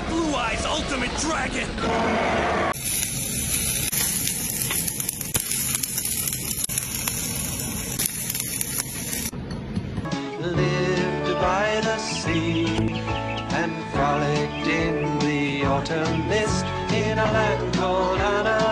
Blue Eyes Ultimate Dragon! Lived by the sea and frolicked in the autumn mist in a land called Anna.